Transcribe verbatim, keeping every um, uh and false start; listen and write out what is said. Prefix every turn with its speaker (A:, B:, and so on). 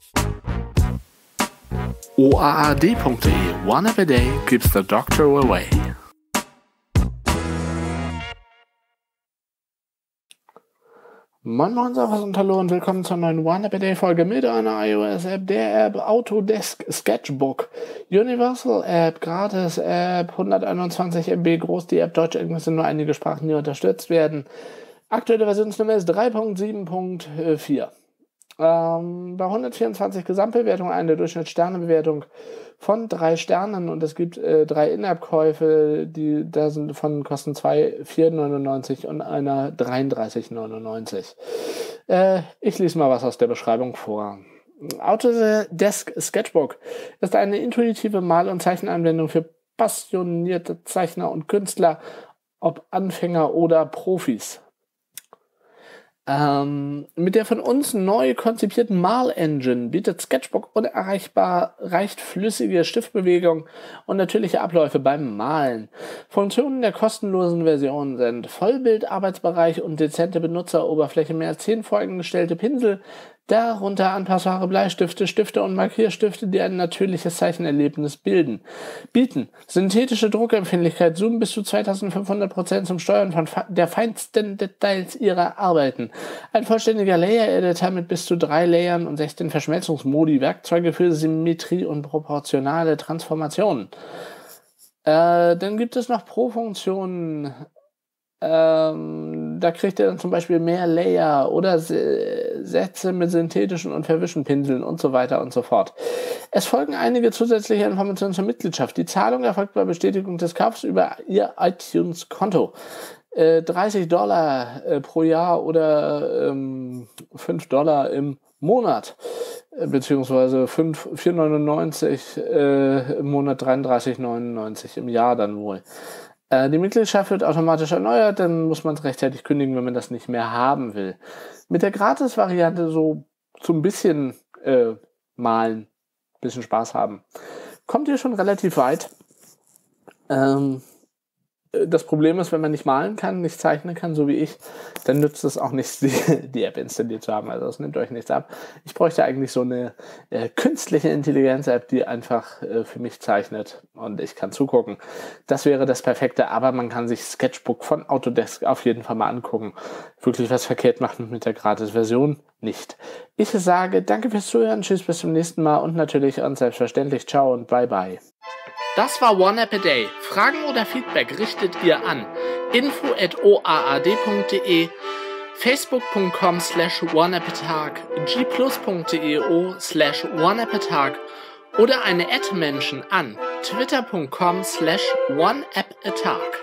A: O A A D punkt de. One app a day keeps the doctor away. Moin Moin, Servus und Hallo und willkommen zur neuen One App a Day Folge mit einer iOS-App, der App Autodesk Sketchbook. Universal App, gratis App, hunderteinundzwanzig Megabyte groß, die App Deutsch, Englisch sind nur einige Sprachen, die unterstützt werden. Aktuelle Versionsnummer ist drei Punkt sieben Punkt vier. Ähm, bei hundertvierundzwanzig Gesamtbewertungen eine Durchschnittssternebewertung von drei Sternen und es gibt äh, drei In-App-Käufe, die da sind von kosten zwei vier neunundneunzig und einer dreiunddreißig neunundneunzig. Äh, ich lese mal was aus der Beschreibung vor. Autodesk Sketchbook ist eine intuitive Mal- und Zeichenanwendung für passionierte Zeichner und Künstler, ob Anfänger oder Profis. Ähm, mit der von uns neu konzipierten Mal-Engine bietet Sketchbook unerreichbar recht flüssige Stiftbewegung und natürliche Abläufe beim Malen. Funktionen der kostenlosen Version sind Vollbild-Arbeitsbereich und dezente Benutzeroberfläche, mehr als zehn voreingestellte Pinsel, darunter anpassbare Bleistifte, Stifte und Markierstifte, die ein natürliches Zeichenerlebnis bilden. Bieten synthetische Druckempfindlichkeit, Zoom bis zu zweitausendfünfhundert Prozent zum Steuern von der feinsten Details ihrer Arbeiten. Ein vollständiger Layer-Editor mit bis zu drei Layern und sechzehn Verschmelzungsmodi, Werkzeuge für Symmetrie und proportionale Transformationen. Äh, dann gibt es noch Pro-Funktionen. Ähm, da kriegt ihr dann zum Beispiel mehr Layer oder Sätze mit synthetischen und verwischen Pinseln und so weiter und so fort. Es folgen einige zusätzliche Informationen zur Mitgliedschaft. Die Zahlung erfolgt bei Bestätigung des Kaufs über Ihr iTunes-Konto. Äh, dreißig Dollar äh, pro Jahr oder ähm, fünf Dollar im Monat, äh, beziehungsweise vier neunundneunzig äh, im Monat, dreiunddreißig neunundneunzig im Jahr dann wohl. Die Mitgliedschaft wird automatisch erneuert, dann muss man es rechtzeitig kündigen, wenn man das nicht mehr haben will. Mit der Gratis-Variante so, so ein bisschen äh, malen, bisschen Spaß haben, kommt ihr schon relativ weit. Ähm, das Problem ist, wenn man nicht malen kann, nicht zeichnen kann, so wie ich, dann nützt es auch nichts, die, die App installiert zu haben. Also es nimmt euch nichts ab. Ich bräuchte eigentlich so eine äh, künstliche Intelligenz-App, die einfach äh, für mich zeichnet und ich kann zugucken. Das wäre das Perfekte, aber man kann sich Sketchbook von Autodesk auf jeden Fall mal angucken. Wirklich was verkehrt macht mit der Gratis-Version nicht. Ich sage danke fürs Zuhören, tschüss, bis zum nächsten Mal und natürlich und selbstverständlich ciao und bye bye. Das war One App a Day. Fragen oder Feedback richtet ihr an info at o a a d punkt de, facebook punkt com slash one app a tag, g plus punkt de slash one app a tag oder eine Ad-Menschen an twitter punkt com slash one app a tag.